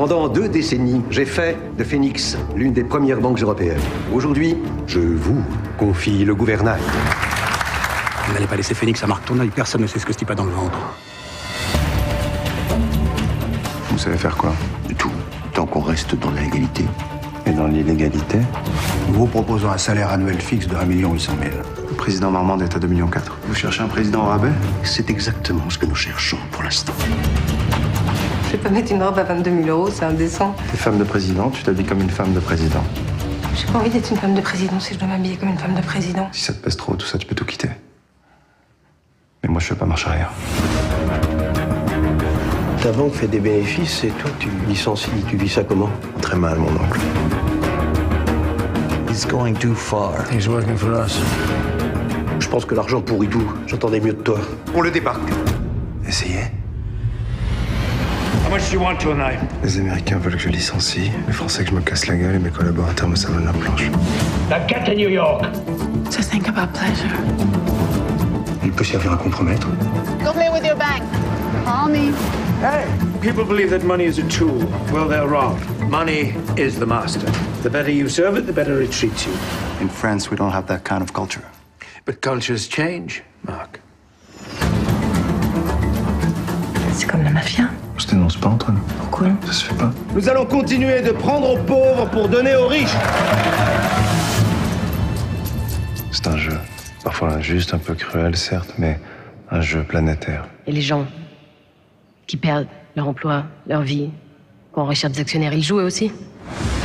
Pendant 2 décennies, j'ai fait de Phoenix l'une des premières banques européennes. Aujourd'hui, je vous confie le gouvernail. Vous n'allez pas laisser Phoenix à Marc Tourneuil, personne ne sait ce que ce type a dans le ventre. Vous savez faire quoi? Du tout, tant qu'on reste dans la légalité. Et dans l'illégalité? Nous vous proposons un salaire annuel fixe de 1 800 000. Le président Marmande est à 2,4 millions. Vous cherchez un président au rabais? C'est exactement ce que nous cherchons pour l'instant. Je vais pas mettre une robe à 22 000 €, c'est indécent. T'es femme de président, tu t'habilles comme une femme de président. J'ai pas envie d'être une femme de président si je dois m'habiller comme une femme de président. Si ça te pèse trop, tout ça, tu peux tout quitter. Mais moi, je fais pas marche arrière. Ta banque fait des bénéfices et toi, tu licencies. Tu vis ça comment? Très mal, mon oncle. He's going too far. He's working for us. Je pense que l'argent pourrit tout. J'entendais mieux de toi. On le débarque. Essayez. How much do you want tonight? Les Américains veulent que je licencie, les Français que je me casse la gueule et mes collaborateurs me savonnent la planche. Now get to New York. So think about pleasure. Il peut servir à compromettre. Go play with your bank. Call me. Hey, people believe that money is a tool. Well, they're wrong. Money is the master. The better you serve it, the better it treats you. In France, we don't have that kind of culture. But cultures change, Mark. C'est comme la mafia. On se dénonce pas entre nous. Pourquoi? Ça se fait pas. Nous allons continuer de prendre aux pauvres pour donner aux riches. C'est un jeu. Parfois injuste, un peu cruel, certes, mais un jeu planétaire. Et les gens qui perdent leur emploi, leur vie, qui enrichissent des actionnaires, ils jouent eux aussi.